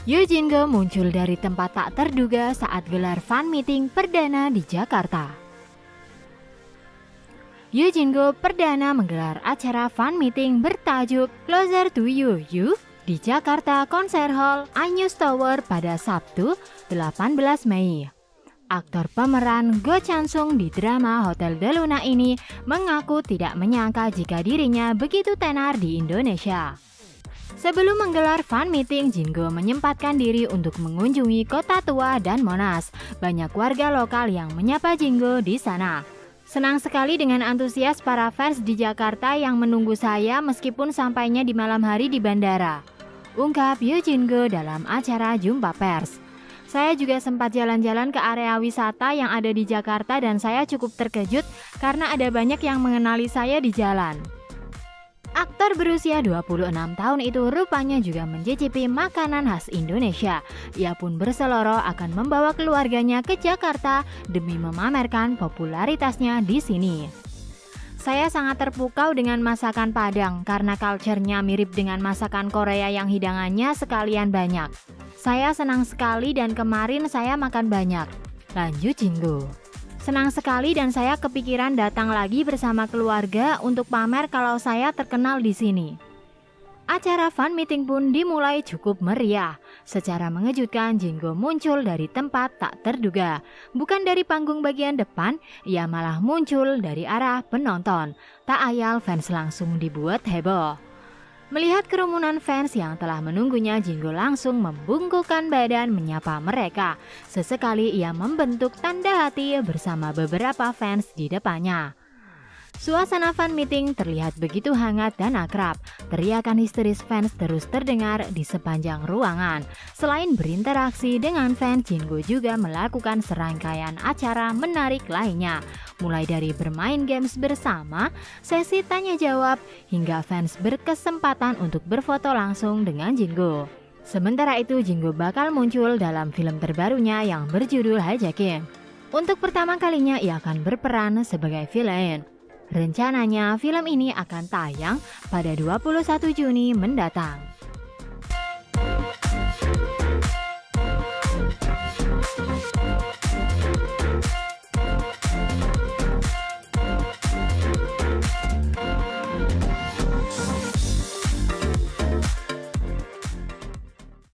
Yujingo muncul dari tempat tak terduga saat gelar fan meeting perdana di Jakarta. Yujingo perdana menggelar acara fan meeting bertajuk Closer to You di Jakarta Concert Hall Anyus Tower pada Sabtu 18 Mei. Aktor pemeran Go Chansung di drama Hotel de Luna ini mengaku tidak menyangka jika dirinya begitu tenar di Indonesia. Sebelum menggelar fan meeting, Jingo menyempatkan diri untuk mengunjungi Kota Tua dan Monas. Banyak warga lokal yang menyapa Jingo di sana. Senang sekali dengan antusias para fans di Jakarta yang menunggu saya meskipun sampainya di malam hari di bandara, ungkap Yujingo dalam acara jumpa pers. Saya juga sempat jalan-jalan ke area wisata yang ada di Jakarta dan saya cukup terkejut karena ada banyak yang mengenali saya di jalan. Aktor berusia 26 tahun itu rupanya juga mencicipi makanan khas Indonesia. Ia pun berseloroh akan membawa keluarganya ke Jakarta demi memamerkan popularitasnya di sini. Saya sangat terpukau dengan masakan Padang karena culture-nya mirip dengan masakan Korea yang hidangannya sekalian banyak. Saya senang sekali dan kemarin saya makan banyak, lanjut Jingo. Senang sekali dan saya kepikiran datang lagi bersama keluarga untuk pamer kalau saya terkenal di sini. Acara fan meeting pun dimulai cukup meriah. Secara mengejutkan, Jingo muncul dari tempat tak terduga. Bukan dari panggung bagian depan, ia malah muncul dari arah penonton. Tak ayal fans langsung dibuat heboh. Melihat kerumunan fans yang telah menunggunya, Jingo langsung membungkukkan badan menyapa mereka. Sesekali ia membentuk tanda hati bersama beberapa fans di depannya. Suasana fan meeting terlihat begitu hangat dan akrab. Teriakan histeris fans terus terdengar di sepanjang ruangan. Selain berinteraksi dengan fans, Jingo juga melakukan serangkaian acara menarik lainnya. Mulai dari bermain games bersama, sesi tanya jawab, hingga fans berkesempatan untuk berfoto langsung dengan Jingo. Sementara itu, Jingo bakal muncul dalam film terbarunya yang berjudul Hijakin. Untuk pertama kalinya ia akan berperan sebagai villain. Rencananya film ini akan tayang pada 21 Juni mendatang.